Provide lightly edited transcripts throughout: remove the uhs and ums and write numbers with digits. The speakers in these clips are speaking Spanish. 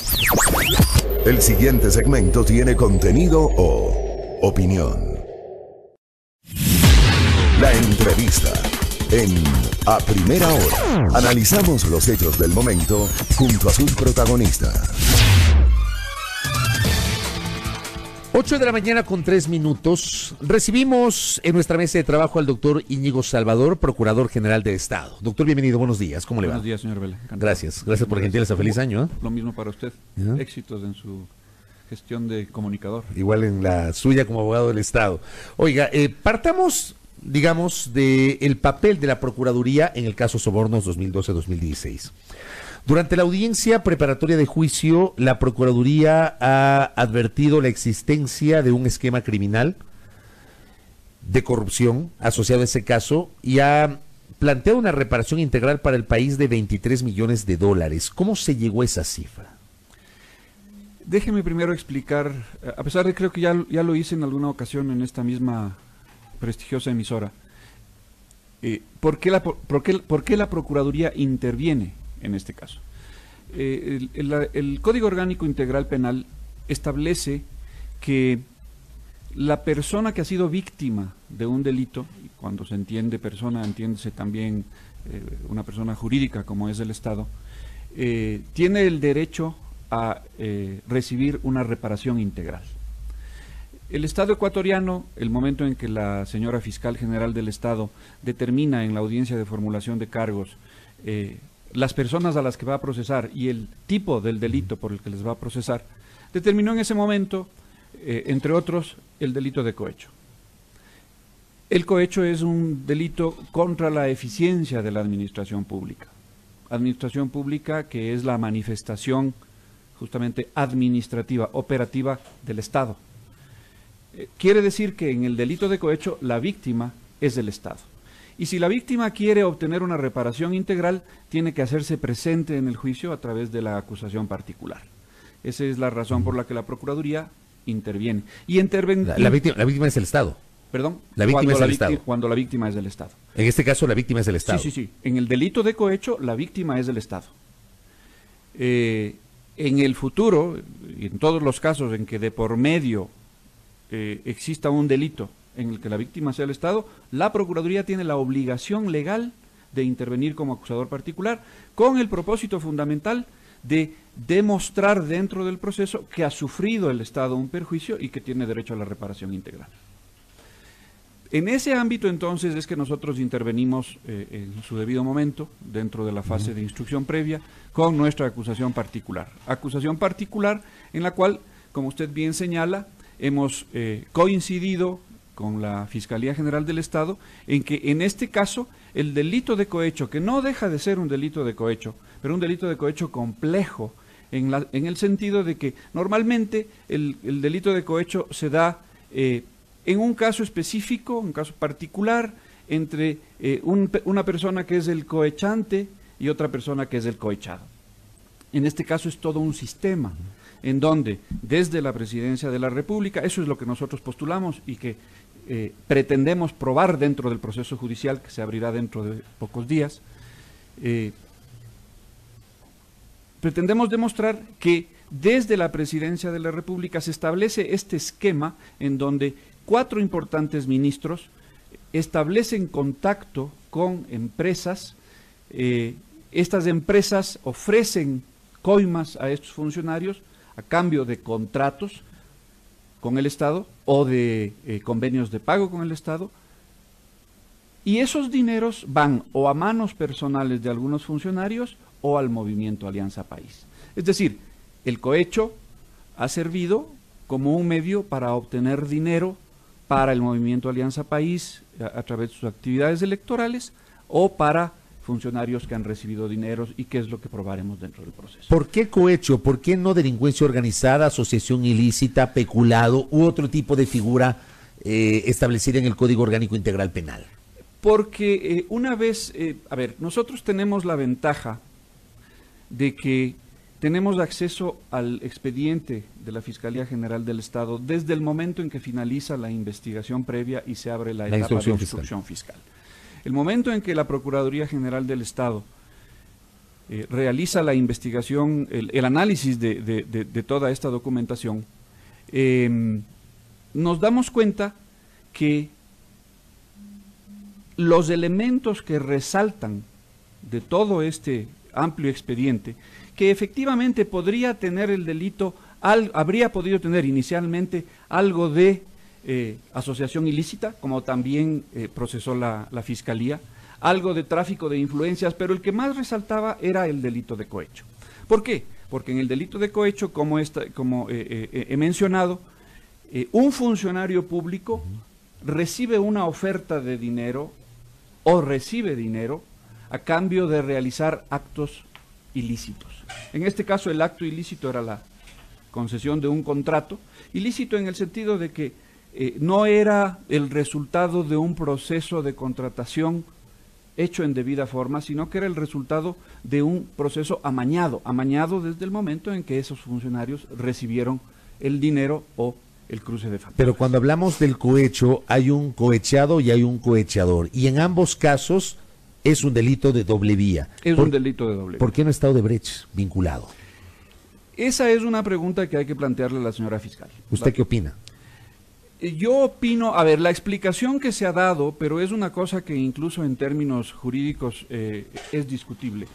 El siguiente segmento tiene contenido o opinión. La entrevista en A Primera Hora. Analizamos los hechos del momento junto a sus protagonistas. 8 de la mañana con 3 minutos. Recibimos en nuestra mesa de trabajo al doctor Íñigo Salvador, Procurador General del Estado. Doctor, bienvenido, buenos días. ¿Cómo le va? Buenos días, señor Vela. Gracias por la gentileza. Feliz año. ¿Eh? Lo mismo para usted. ¿Ya? Éxitos en su gestión de comunicador. Igual en la suya como abogado del Estado. Oiga, partamos, digamos, del papel de la Procuraduría en el caso Sobornos 2012-2016. Durante la audiencia preparatoria de juicio, la Procuraduría ha advertido la existencia de un esquema criminal de corrupción asociado a ese caso y ha planteado una reparación integral para el país de 23 millones de dólares. ¿Cómo se llegó a esa cifra? Déjeme primero explicar, a pesar de creo que ya lo hice en alguna ocasión en esta misma prestigiosa emisora, ¿por qué la Procuraduría interviene en este caso? El Código Orgánico Integral Penal establece que la persona que ha sido víctima de un delito, y cuando se entiende persona, entiéndese también una persona jurídica como es el Estado, tiene el derecho a recibir una reparación integral. El Estado ecuatoriano, el momento en que la señora Fiscal General del Estado determina en la audiencia de formulación de cargos las personas a las que va a procesar y el tipo del delito por el que les va a procesar, determinó en ese momento, entre otros, el delito de cohecho. El cohecho es un delito contra la eficiencia de la administración pública. Administración pública que es la manifestación justamente administrativa, operativa del Estado. Quiere decir que en el delito de cohecho la víctima es el Estado. Y si la víctima quiere obtener una reparación integral, tiene que hacerse presente en el juicio a través de la acusación particular. Esa es la razón por la que la Procuraduría interviene. Y la víctima es el Estado. ¿Perdón? La víctima es el Estado. Cuando la víctima es del Estado. En este caso, la víctima es el Estado. Sí. En el delito de cohecho, la víctima es del Estado. En el futuro, y en todos los casos en que de por medio exista un delito en el que la víctima sea el Estado, la Procuraduría tiene la obligación legal de intervenir como acusador particular con el propósito fundamental de demostrar dentro del proceso que ha sufrido el Estado un perjuicio y que tiene derecho a la reparación integral. En ese ámbito entonces es que nosotros intervenimos en su debido momento, dentro de la fase de instrucción previa, con nuestra acusación particular. Acusación particular en la cual, como usted bien señala, hemos coincidido con la Fiscalía General del Estado, en que en este caso el delito de cohecho, que no deja de ser un delito de cohecho, pero un delito de cohecho complejo, en el sentido de que normalmente el delito de cohecho se da en un caso específico, un caso particular, entre una persona que es el cohechante y otra persona que es el cohechado. En este caso es todo un sistema, en donde desde la Presidencia de la República, eso es lo que nosotros postulamos y que pretendemos probar dentro del proceso judicial que se abrirá dentro de pocos días, pretendemos demostrar que desde la Presidencia de la República se establece este esquema en donde 4 importantes ministros establecen contacto con empresas, estas empresas ofrecen coimas a estos funcionarios a cambio de contratos con el Estado o de convenios de pago con el Estado, y esos dineros van o a manos personales de algunos funcionarios o al movimiento Alianza País. Es decir, el cohecho ha servido como un medio para obtener dinero para el movimiento Alianza País a través de sus actividades electorales o para funcionarios que han recibido dineros, y qué es lo que probaremos dentro del proceso. ¿Por qué cohecho? ¿Por qué no delincuencia organizada, asociación ilícita, peculado u otro tipo de figura establecida en el Código Orgánico Integral Penal? Porque una vez, nosotros tenemos la ventaja de que tenemos acceso al expediente de la Fiscalía General del Estado desde el momento en que finaliza la investigación previa y se abre la etapa de instrucción fiscal. El momento en que la Procuraduría General del Estado realiza la investigación, el análisis de toda esta documentación, nos damos cuenta que los elementos que resaltan de todo este amplio expediente, que efectivamente podría tener el delito, habría podido tener inicialmente algo de asociación ilícita, como también procesó la Fiscalía, algo de tráfico de influencias, pero el que más resaltaba era el delito de cohecho. ¿Por qué? Porque en el delito de cohecho, como he mencionado, un funcionario público recibe una oferta de dinero o recibe dinero a cambio de realizar actos ilícitos. En este caso el acto ilícito era la concesión de un contrato, ilícito en el sentido de que no era el resultado de un proceso de contratación hecho en debida forma, sino que era el resultado de un proceso amañado desde el momento en que esos funcionarios recibieron el dinero o el cruce de facturas. Pero cuando hablamos del cohecho, hay un cohechado y hay un cohechador, y en ambos casos es un delito de doble vía. Es un delito de doble vía. ¿Por qué no está Odebrecht vinculado? Esa es una pregunta que hay que plantearle a la señora fiscal. ¿Usted qué opina? Yo opino, a ver, la explicación que se ha dado, pero es una cosa que incluso en términos jurídicos es discutible.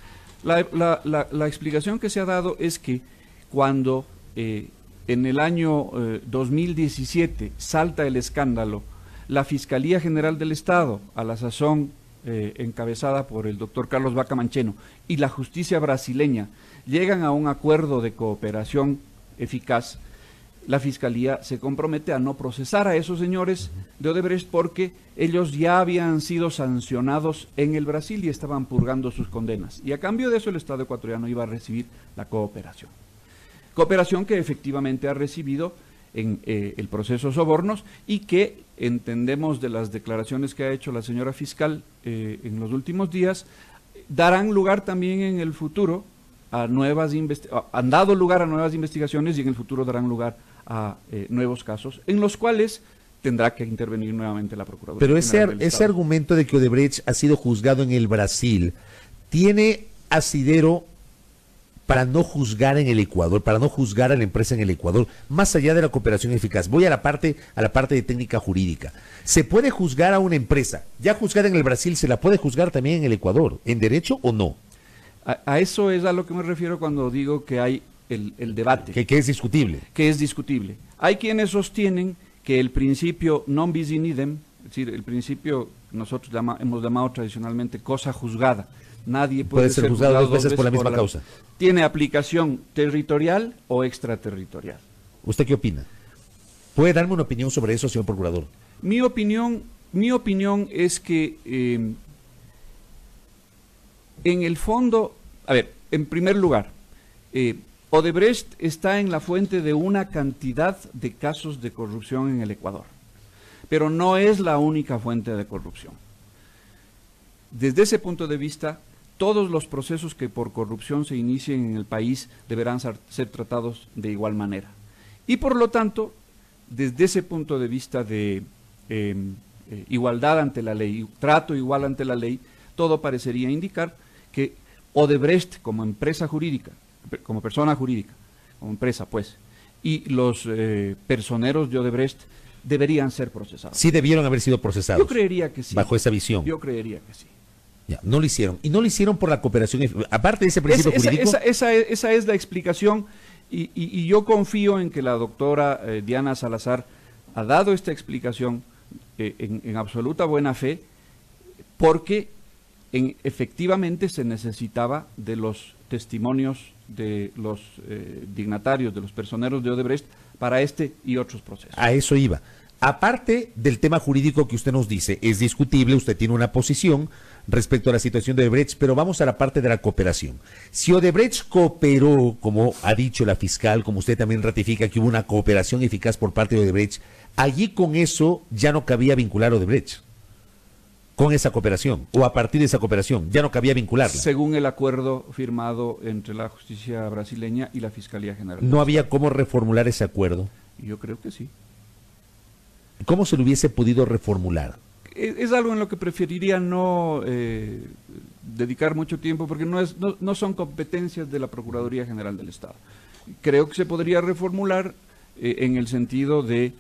La explicación que se ha dado es que cuando en el año 2017 salta el escándalo, la Fiscalía General del Estado, a la sazón encabezada por el doctor Carlos Vaca Mancheno, y la justicia brasileña llegan a un acuerdo de cooperación eficaz, la Fiscalía se compromete a no procesar a esos señores de Odebrecht porque ellos ya habían sido sancionados en el Brasil y estaban purgando sus condenas. Y a cambio de eso el Estado ecuatoriano iba a recibir la cooperación. Cooperación que efectivamente ha recibido en el proceso sobornos y que entendemos de las declaraciones que ha hecho la señora fiscal en los últimos días, darán lugar también en el futuro a han dado lugar a nuevas investigaciones y en el futuro darán lugar a nuevos casos en los cuales tendrá que intervenir nuevamente la Procuraduría. Pero ese argumento de que Odebrecht ha sido juzgado en el Brasil tiene asidero para no juzgar en el Ecuador, para no juzgar a la empresa en el Ecuador, más allá de la cooperación eficaz. Voy a la parte de técnica jurídica. ¿Se puede juzgar a una empresa ya juzgada en el Brasil, se la puede juzgar también en el Ecuador, en derecho o no? A eso es a lo que me refiero cuando digo que hay el debate. Que es discutible. Que es discutible. Hay quienes sostienen que el principio non bis in idem, es decir, el principio nosotros hemos llamado tradicionalmente cosa juzgada. Nadie puede ser juzgado dos veces por la misma causa. Tiene aplicación territorial o extraterritorial. ¿Usted qué opina? ¿Puede darme una opinión sobre eso, señor procurador? Mi opinión es que en el fondo, a ver, en primer lugar, Odebrecht está en la fuente de una cantidad de casos de corrupción en el Ecuador, pero no es la única fuente de corrupción. Desde ese punto de vista, todos los procesos que por corrupción se inicien en el país deberán ser tratados de igual manera. Y por lo tanto, desde ese punto de vista de igualdad ante la ley, trato igual ante la ley, todo parecería indicar que Odebrecht como empresa jurídica, como persona jurídica, como empresa pues, y los personeros de Odebrecht deberían ser procesados. Sí debieron haber sido procesados. Yo creería que sí. Bajo esa visión. Yo creería que sí. Ya, no lo hicieron. Y no lo hicieron por la cooperación. Aparte de ese principio jurídico. Esa es la explicación y yo confío en que la doctora Diana Salazar ha dado esta explicación en absoluta buena fe porque efectivamente se necesitaba de los testimonios de los dignatarios, de los personeros de Odebrecht para este y otros procesos. A eso iba. Aparte del tema jurídico que usted nos dice, es discutible, usted tiene una posición respecto a la situación de Odebrecht, pero vamos a la parte de la cooperación. Si Odebrecht cooperó, como ha dicho la fiscal, como usted también ratifica que hubo una cooperación eficaz por parte de Odebrecht, allí con eso ya no cabía vincular a Odebrecht. Con esa cooperación, o a partir de esa cooperación, ya no cabía vincularla. Según el acuerdo firmado entre la justicia brasileña y la Fiscalía General. ¿No había cómo reformular ese acuerdo? Yo creo que sí. ¿Cómo se lo hubiese podido reformular? Es algo en lo que preferiría no dedicar mucho tiempo porque no son competencias de la Procuraduría General del Estado. Creo que se podría reformular en el sentido de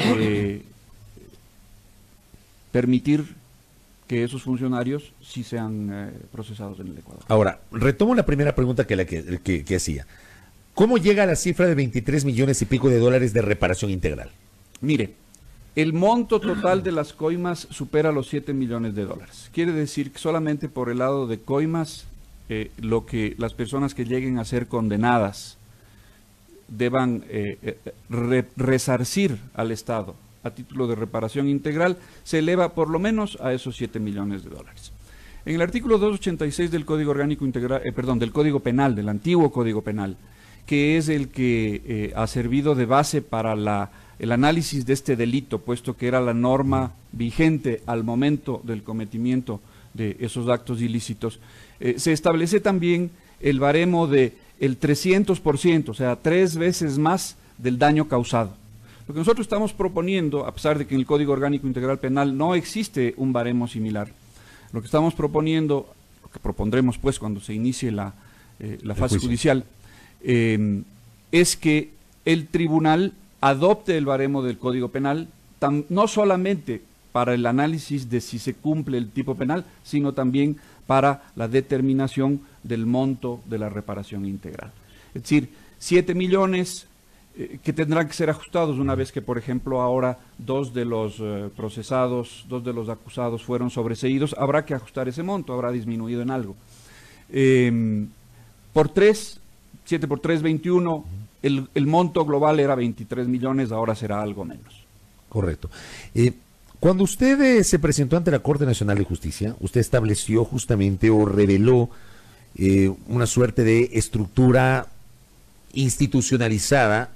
permitir que esos funcionarios sí sean procesados en el Ecuador. Ahora, retomo la primera pregunta que hacía. ¿Cómo llega a la cifra de 23 millones y pico de dólares de reparación integral? Mire, el monto total de las coimas supera los 7 millones de dólares. Quiere decir que solamente por el lado de coimas, lo que las personas que lleguen a ser condenadas deban resarcir al Estado a título de reparación integral, se eleva por lo menos a esos 7 millones de dólares. En el artículo 286 del Código Orgánico Integral, del Código Penal, del antiguo Código Penal, que es el que ha servido de base para el análisis de este delito, puesto que era la norma vigente al momento del cometimiento de esos actos ilícitos, se establece también el baremo de el 300%, o sea, 3 veces más del daño causado. Lo que nosotros estamos proponiendo, a pesar de que en el Código Orgánico Integral Penal no existe un baremo similar, lo que estamos proponiendo, lo que propondremos pues cuando se inicie la fase judicial, es que el tribunal adopte el baremo del Código Penal, no solamente para el análisis de si se cumple el tipo penal, sino también para la determinación del monto de la reparación integral. Es decir, 7 millones que tendrán que ser ajustados una vez que, por ejemplo, ahora 2 de los procesados, 2 de los acusados fueron sobreseídos, habrá que ajustar ese monto, habrá disminuido en algo. Por 3, 7 por 3, 21, el monto global era 23 millones, ahora será algo menos. Correcto. Cuando usted se presentó ante la Corte Nacional de Justicia, usted estableció justamente o reveló una suerte de estructura institucionalizada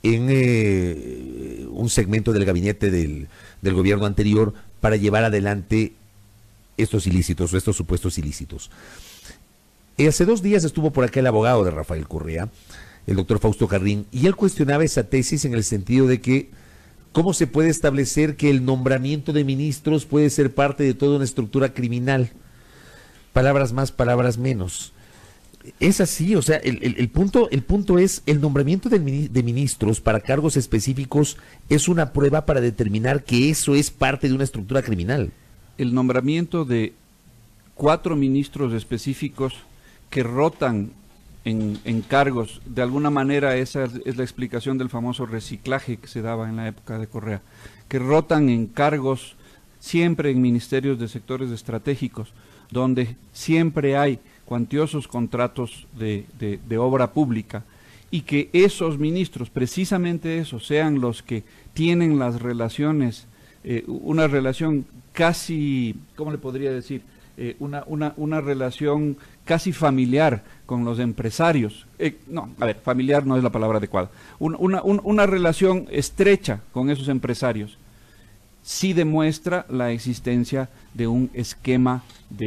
en un segmento del gabinete del gobierno anterior para llevar adelante estos ilícitos o estos supuestos ilícitos. Hace 2 días estuvo por acá el abogado de Rafael Correa, el doctor Fausto Jarrín, y él cuestionaba esa tesis en el sentido de que cómo se puede establecer que el nombramiento de ministros puede ser parte de toda una estructura criminal. Palabras más, palabras menos. Es así, o sea, el punto es, el nombramiento de ministros para cargos específicos es una prueba para determinar que eso es parte de una estructura criminal. El nombramiento de 4 ministros específicos que rotan en cargos, de alguna manera esa es la explicación del famoso reciclaje que se daba en la época de Correa, que rotan en cargos siempre en ministerios de sectores estratégicos, donde siempre hay cuantiosos contratos de obra pública, y que esos ministros, precisamente esos, sean los que tienen las relaciones, una relación casi, ¿cómo le podría decir? Una relación casi familiar con los empresarios. Familiar no es la palabra adecuada. Una relación estrecha con esos empresarios sí demuestra la existencia de un esquema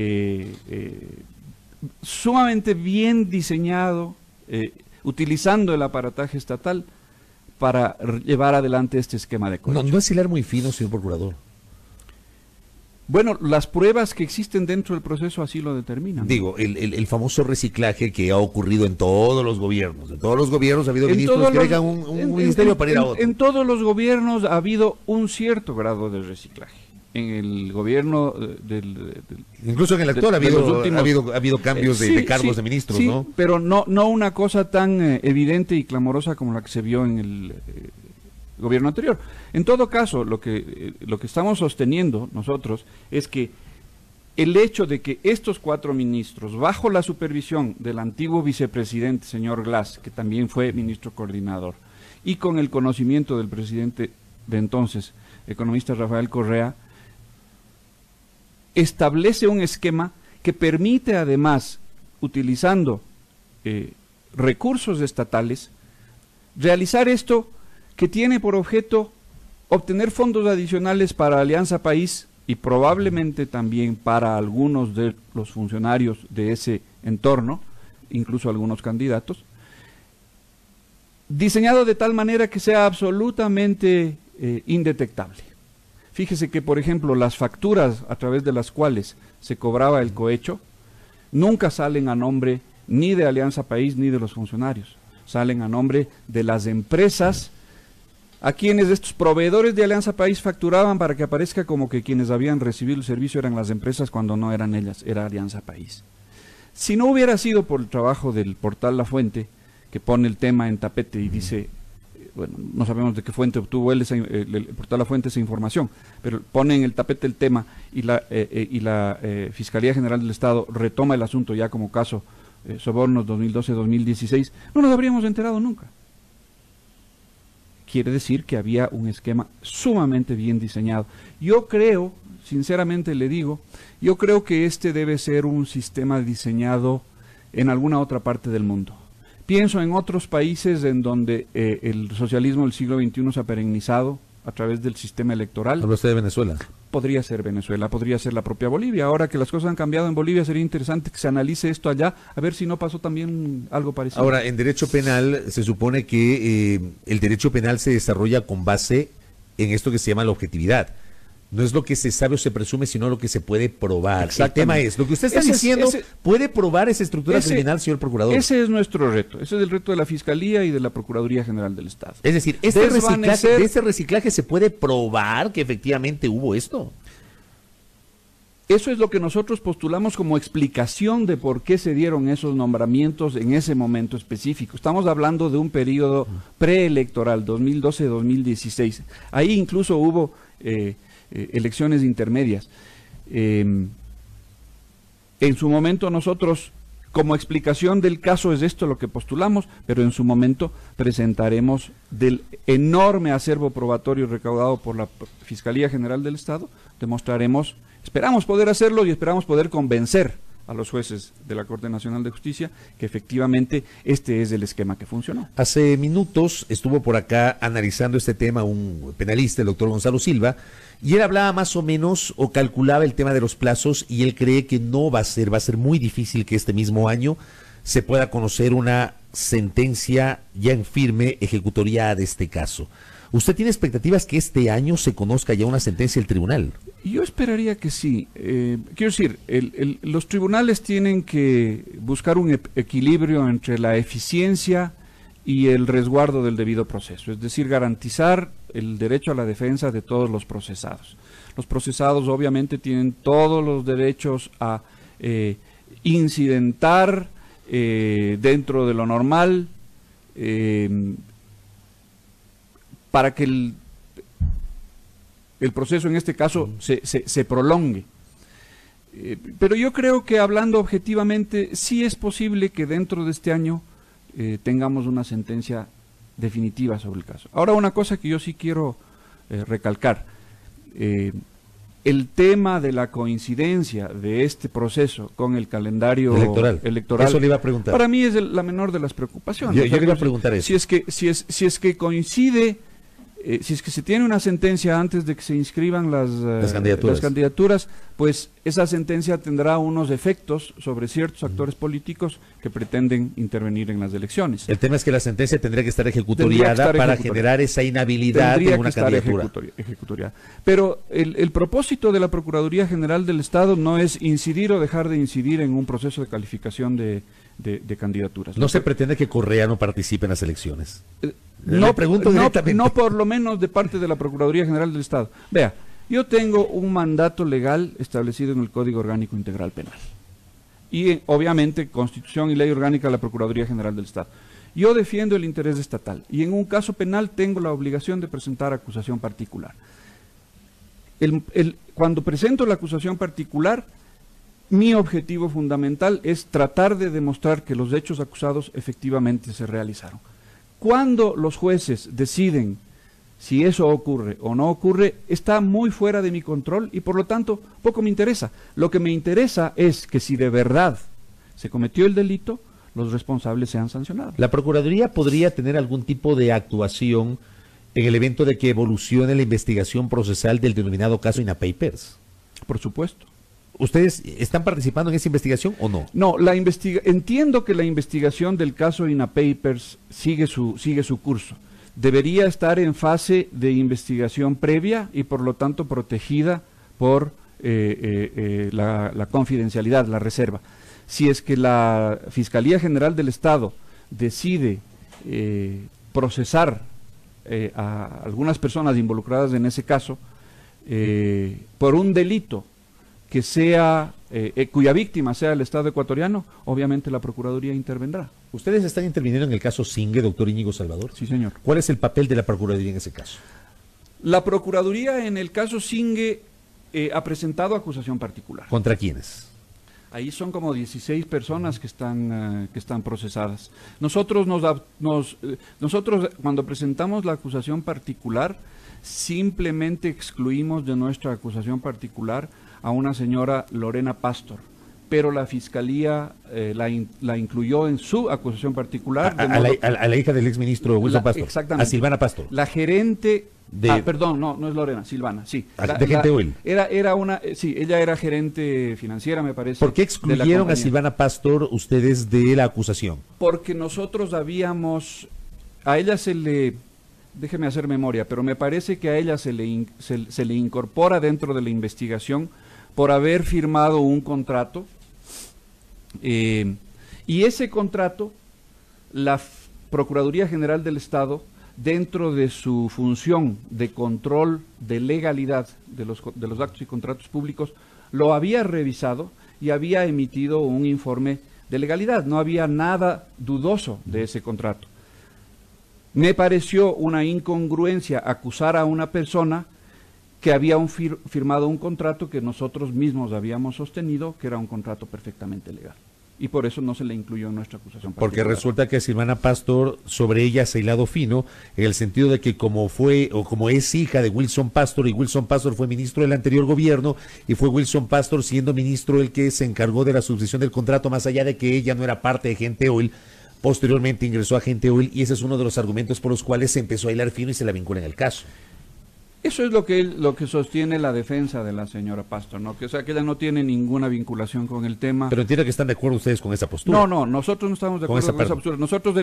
sumamente bien diseñado, utilizando el aparataje estatal para llevar adelante este esquema de cohecho. No es hilar muy fino, señor procurador. Bueno, las pruebas que existen dentro del proceso así lo determinan. Digo, el famoso reciclaje que ha ocurrido en todos los gobiernos. En todos los gobiernos ha habido ministros que dejan un ministerio para ir a otro. En todos los gobiernos ha habido un cierto grado de reciclaje. En el gobierno incluso en el actual ha habido cambios de cargos de ministros, sí, ¿no? Pero no una cosa tan evidente y clamorosa como la que se vio en el gobierno anterior. En todo caso, lo que estamos sosteniendo nosotros es que el hecho de que estos 4 ministros, bajo la supervisión del antiguo vicepresidente, señor Glass, que también fue ministro coordinador, y con el conocimiento del presidente de entonces, economista Rafael Correa, establece un esquema que permite además, utilizando recursos estatales, realizar esto que tiene por objeto obtener fondos adicionales para Alianza País y probablemente también para algunos de los funcionarios de ese entorno, incluso algunos candidatos, diseñado de tal manera que sea absolutamente indetectable. Fíjese que, por ejemplo, las facturas a través de las cuales se cobraba el cohecho nunca salen a nombre ni de Alianza País ni de los funcionarios, salen a nombre de las empresas a quienes estos proveedores de Alianza País facturaban para que aparezca como que quienes habían recibido el servicio eran las empresas cuando no eran ellas, era Alianza País. Si no hubiera sido por el trabajo del portal La Fuente, que pone el tema en tapete y dice, bueno, no sabemos de qué fuente obtuvo él el portal La Fuente esa información, pero pone en el tapete el tema y la Fiscalía General del Estado retoma el asunto ya como caso Sobornos 2012-2016, no nos habríamos enterado nunca. Quiere decir que había un esquema sumamente bien diseñado. Yo creo, sinceramente le digo, yo creo que este debe ser un sistema diseñado en alguna otra parte del mundo. Pienso en otros países en donde el socialismo del siglo XXI se ha perennizado a través del sistema electoral. ¿Habla usted de Venezuela? Podría ser Venezuela, podría ser la propia Bolivia. Ahora que las cosas han cambiado en Bolivia, sería interesante que se analice esto allá, a ver si no pasó también algo parecido. Ahora, en derecho penal se supone que el derecho penal se desarrolla con base en esto que se llama la objetividad. No es lo que se sabe o se presume, sino lo que se puede probar. El tema es, lo que usted está diciendo, ¿puede probar esa estructura criminal, señor procurador? Ese es nuestro reto, ese es el reto de la Fiscalía y de la Procuraduría General del Estado. Es decir, de ese reciclaje se puede probar que efectivamente hubo esto. Eso es lo que nosotros postulamos como explicación de por qué se dieron esos nombramientos en ese momento específico. Estamos hablando de un periodo preelectoral, 2012-2016. Ahí incluso hubo elecciones intermedias. En su momento nosotros, como explicación del caso, es esto lo que postulamos, pero en su momento presentaremos del enorme acervo probatorio recaudado por la Fiscalía General del Estado, demostraremos, esperamos poder hacerlo y esperamos poder convencer a los jueces de la Corte Nacional de Justicia que efectivamente este es el esquema que funcionó. Hace minutos estuvo por acá analizando este tema un penalista, el doctor Gonzalo Silva, y él hablaba más o menos o calculaba el tema de los plazos y él cree que no va a ser muy difícil que este mismo año se pueda conocer una sentencia ya en firme ejecutoria de este caso. ¿Usted tiene expectativas que este año se conozca ya una sentencia del tribunal? Yo esperaría que sí. Quiero decir, los tribunales tienen que buscar un equilibrio entre la eficiencia y el resguardo del debido proceso, es decir, garantizar el derecho a la defensa de todos los procesados. Los procesados obviamente tienen todos los derechos a incidentar dentro de lo normal, para que el proceso en este caso se prolongue. Pero yo creo que hablando objetivamente, sí es posible que dentro de este año tengamos una sentencia definitiva sobre el caso. Ahora, una cosa que yo sí quiero recalcar, el tema de la coincidencia de este proceso con el calendario electoral, eso le iba a preguntar. Para mí es la menor de las preocupaciones. Yo le iba a preguntar eso. Si es que coincide, si es que se tiene una sentencia antes de que se inscriban las candidaturas, pues esa sentencia tendrá unos efectos sobre ciertos actores políticos que pretenden intervenir en las elecciones. El tema es que la sentencia tendría que estar ejecutoriada para generar esa inhabilidad de una candidatura. Ejecutoriada. Pero el propósito de la Procuraduría General del Estado no es incidir o dejar de incidir en un proceso de calificación de candidaturas. No se pretende que Correa no participe en las elecciones. No por lo menos de parte de la Procuraduría General del Estado. Vea, yo tengo un mandato legal establecido en el Código Orgánico Integral Penal. Y obviamente Constitución y Ley Orgánica de la Procuraduría General del Estado. Yo defiendo el interés estatal y en un caso penal tengo la obligación de presentar acusación particular. Cuando presento la acusación particular, mi objetivo fundamental es tratar de demostrar que los hechos acusados efectivamente se realizaron. Cuando los jueces deciden si eso ocurre o no ocurre, está muy fuera de mi control y por lo tanto poco me interesa. Lo que me interesa es que si de verdad se cometió el delito, los responsables sean sancionados. ¿La Procuraduría podría tener algún tipo de actuación en el evento de que evolucione la investigación procesal del denominado caso INAPapers? Por supuesto. ¿Ustedes están participando en esa investigación o no? No, entiendo que la investigación del caso INAPapers sigue su curso. Debería estar en fase de investigación previa y por lo tanto protegida por la confidencialidad, la reserva. Si es que la Fiscalía General del Estado decide procesar a algunas personas involucradas en ese caso por un delito que sea cuya víctima sea el Estado ecuatoriano, obviamente la Procuraduría intervendrá. Ustedes están interviniendo en el caso Singue, doctor Íñigo Salvador. Sí, señor. ¿Cuál es el papel de la Procuraduría en ese caso? La Procuraduría en el caso Singue ha presentado acusación particular. ¿Contra quiénes? Ahí son como 16 personas que están procesadas. Nosotros cuando presentamos la acusación particular, simplemente excluimos de nuestra acusación particular a una señora Lorena Pastor, pero la Fiscalía la incluyó en su acusación particular. A la hija del exministro Wilson Pastor. Exactamente. A Silvana Pastor. La gerente... De... perdón, no es Lorena, Silvana, sí. De Gente Oil. Ella era gerente financiera, me parece. ¿Por qué excluyeron a Silvana Pastor ustedes de la acusación? Porque nosotros a ella déjeme hacer memoria, pero me parece que a ella se le incorpora dentro de la investigación por haber firmado un contrato, y ese contrato, la Procuraduría General del Estado, dentro de su función de control de legalidad de los actos y contratos públicos, lo había revisado y había emitido un informe de legalidad. No había nada dudoso de ese contrato. Me pareció una incongruencia acusar a una persona que había firmado un contrato que nosotros mismos habíamos sostenido que era un contrato perfectamente legal. Y por eso no se le incluyó en nuestra acusación particular. Porque resulta que Silvana Pastor, sobre ella se ha hilado fino, en el sentido de que como es hija de Wilson Pastor, y Wilson Pastor fue ministro del anterior gobierno, y fue Wilson Pastor, siendo ministro, el que se encargó de la subscripción del contrato, más allá de que ella no era parte de Gente Oil, posteriormente ingresó a Gente Oil, y ese es uno de los argumentos por los cuales se empezó a hilar fino y se la vincula en el caso. Eso es lo que sostiene la defensa de la señora Pastor, ¿no? Que ella no tiene ninguna vinculación con el tema. Pero entiendo que están de acuerdo ustedes con esa postura. No, nosotros no estamos de acuerdo con esa postura. Nosotros,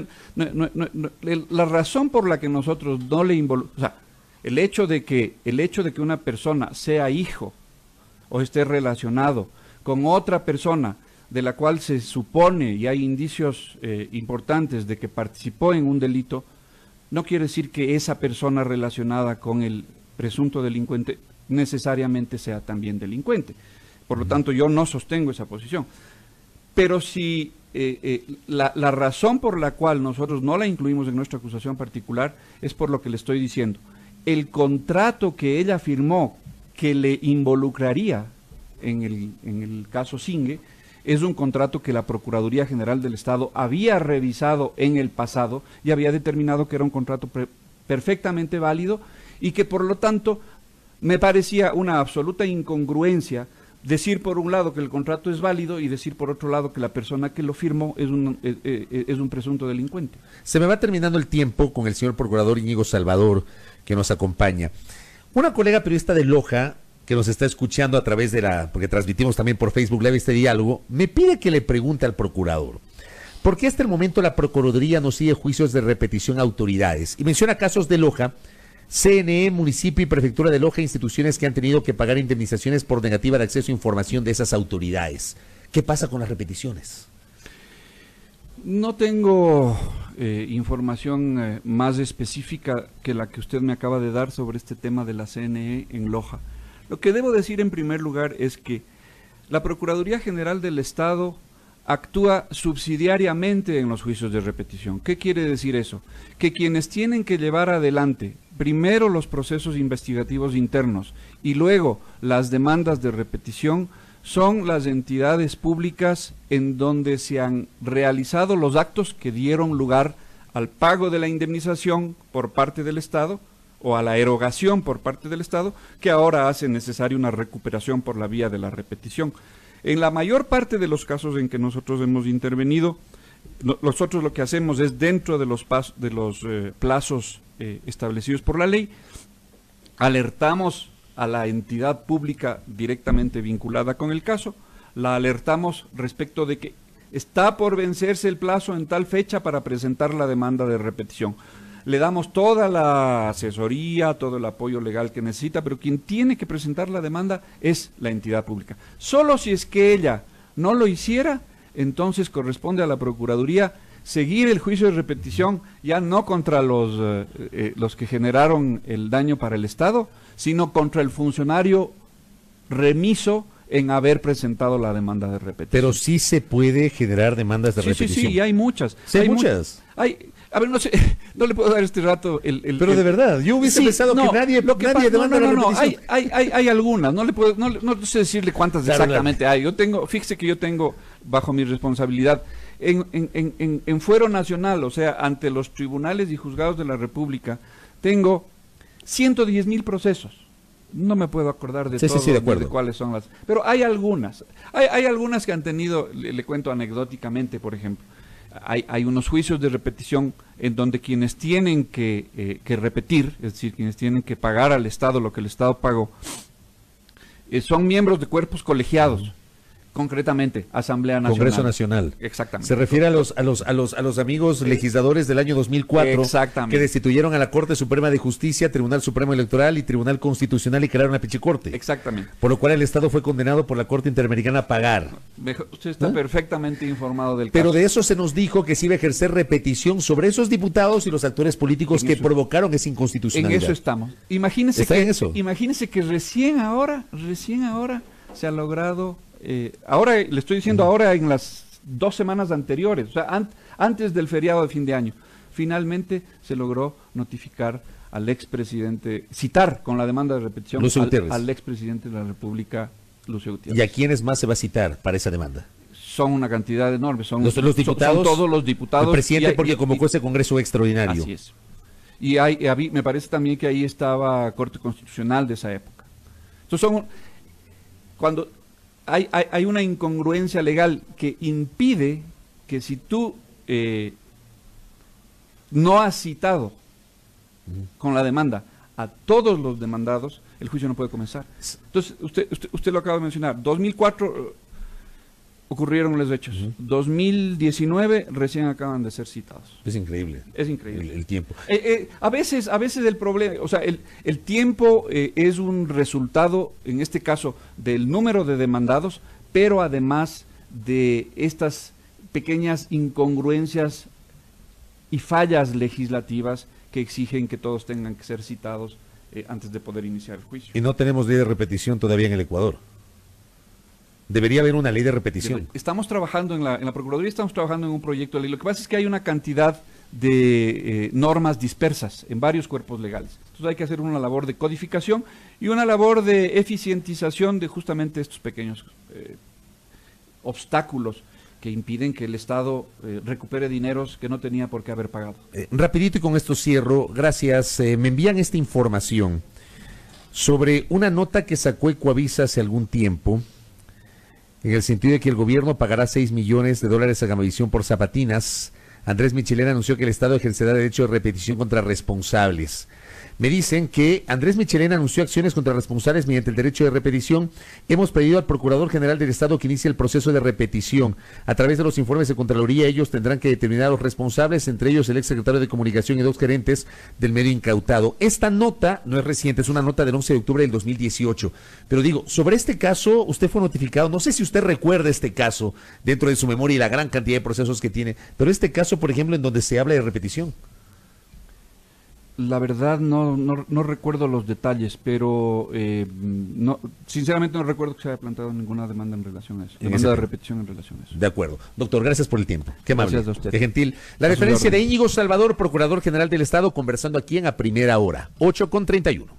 la razón por la que nosotros no le involucramos, o sea, el hecho de que una persona sea hijo o esté relacionado con otra persona de la cual se supone y hay indicios importantes de que participó en un delito, no quiere decir que esa persona relacionada con el presunto delincuente necesariamente sea también delincuente. Por lo tanto, yo no sostengo esa posición. Pero si la razón por la cual nosotros no la incluimos en nuestra acusación particular es por lo que le estoy diciendo. El contrato que ella firmó que le involucraría en el caso Singue es un contrato que la Procuraduría General del Estado había revisado en el pasado y había determinado que era un contrato perfectamente válido y que por lo tanto me parecía una absoluta incongruencia decir por un lado que el contrato es válido y decir por otro lado que la persona que lo firmó es un presunto delincuente. Se me va terminando el tiempo con el señor procurador Íñigo Salvador, que nos acompaña. Una colega periodista de Loja, que nos está escuchando a través porque transmitimos también por Facebook Live este diálogo, me pide que le pregunte al procurador, ¿por qué hasta el momento la Procuraduría no sigue juicios de repetición a autoridades? Y menciona casos de Loja, CNE, municipio y prefectura de Loja, instituciones que han tenido que pagar indemnizaciones por negativa de acceso a información de esas autoridades. ¿Qué pasa con las repeticiones? No tengo información más específica que la que usted me acaba de dar sobre este tema de la CNE en Loja. Lo que debo decir en primer lugar es que la Procuraduría General del Estado actúa subsidiariamente en los juicios de repetición. ¿Qué quiere decir eso? Que quienes tienen que llevar adelante primero los procesos investigativos internos y luego las demandas de repetición son las entidades públicas en donde se han realizado los actos que dieron lugar al pago de la indemnización por parte del Estado o a la erogación por parte del Estado, que ahora hace necesaria una recuperación por la vía de la repetición. En la mayor parte de los casos en que nosotros hemos intervenido, nosotros lo que hacemos es dentro de los plazos establecidos por la ley, alertamos a la entidad pública directamente vinculada con el caso, la alertamos respecto de que está por vencerse el plazo en tal fecha para presentar la demanda de repetición. le damos toda la asesoría, todo el apoyo legal que necesita, pero quien tiene que presentar la demanda es la entidad pública. Solo si es que ella no lo hiciera, entonces corresponde a la Procuraduría seguir el juicio de repetición, ya no contra los que generaron el daño para el Estado, sino contra el funcionario remiso en haber presentado la demanda de repetición. Pero sí se puede generar demandas de repetición. Sí, y hay muchas. Sí, hay muchas. A ver, no sé, no le puedo dar este rato Pero de verdad, yo hubiese pensado que nadie demanda la repetición. Hay algunas, no sé decirle cuántas exactamente hay. Fíjese que yo tengo bajo mi responsabilidad en fuero nacional, o sea, ante los tribunales y juzgados de la República, tengo 110,000 procesos. No me puedo acordar de todos, de acuerdo. de cuáles son las, pero hay algunas. Hay algunas que han tenido, le cuento anecdóticamente, por ejemplo, hay unos juicios de repetición en donde quienes tienen que repetir, es decir, quienes tienen que pagar al Estado lo que el Estado pagó, son miembros de cuerpos colegiados. Concretamente, Asamblea Nacional. Congreso Nacional. Exactamente. Se refiere a los amigos legisladores del año 2004 que destituyeron a la Corte Suprema de Justicia, Tribunal Supremo Electoral y Tribunal Constitucional y crearon la Pichicorte. Exactamente. Por lo cual el Estado fue condenado por la Corte Interamericana a pagar. Usted está perfectamente informado del caso. Pero de eso se nos dijo que se iba a ejer repetición sobre esos diputados y los actores políticos que provocaron esa inconstitucionalidad. En eso estamos. Imagínese que recién ahora se ha logrado... ahora le estoy diciendo ahora en las 2 semanas anteriores, o sea, antes del feriado de fin de año, finalmente se logró notificar al expresidente, citar con la demanda de repetición al expresidente de la República, Lucio Gutiérrez. ¿Y a quiénes más se va a citar para esa demanda? Son una cantidad enorme, son los diputados, son todos los diputados. El presidente porque convocó ese congreso extraordinario. Así es. Y me parece también que ahí estaba Corte Constitucional de esa época. Entonces cuando hay una incongruencia legal que impide que si tú no has citado con la demanda a todos los demandados, el juicio no puede comenzar. Entonces, usted lo acaba de mencionar, 2004 ocurrieron los hechos, 2019 recién acaban de ser citados. Es increíble. Es increíble. El tiempo. A veces el problema, o sea, el tiempo es un resultado, en este caso, del número de demandados, pero además de estas pequeñas incongruencias y fallas legislativas que exigen que todos tengan que ser citados antes de poder iniciar el juicio. Y no tenemos ley de repetición todavía en el Ecuador. Debería haber una ley de repetición. Estamos trabajando en la Procuraduría, estamos trabajando en un proyecto de ley. Lo que pasa es que hay una cantidad de normas dispersas en varios cuerpos legales. Entonces hay que hacer una labor de codificación y una labor de eficientización de justamente estos pequeños obstáculos que impiden que el Estado recupere dineros que no tenía por qué haber pagado. Rapidito y con esto cierro, gracias. Me envían esta información sobre una nota que sacó Ecuavisa hace algún tiempo, en el sentido de que el gobierno pagará $6 millones a Gamavisión por zapatinas. Andrés Michelena anunció que el Estado ejercerá derecho de repetición contra responsables. Me dicen que Andrés Michelena anunció acciones contra responsables mediante el derecho de repetición. Hemos pedido al Procurador General del Estado que inicie el proceso de repetición. A través de los informes de Contraloría, ellos tendrán que determinar a los responsables, entre ellos el exsecretario de Comunicación y 2 gerentes del medio incautado. Esta nota no es reciente, es una nota del 11 de octubre del 2018. Pero digo, sobre este caso, usted fue notificado. No sé si usted recuerda este caso dentro de su memoria y la gran cantidad de procesos que tiene, pero este caso, por ejemplo, en donde se habla de repetición. La verdad no recuerdo los detalles, pero sinceramente no recuerdo que se haya planteado ninguna demanda en relación a eso. Demanda de repetición en relación a eso. De acuerdo. Doctor, gracias por el tiempo. Qué amable. Gracias a usted. Qué gentil. La referencia de Íñigo Salvador, Procurador General del Estado, conversando aquí en A Primera Hora. 8:31.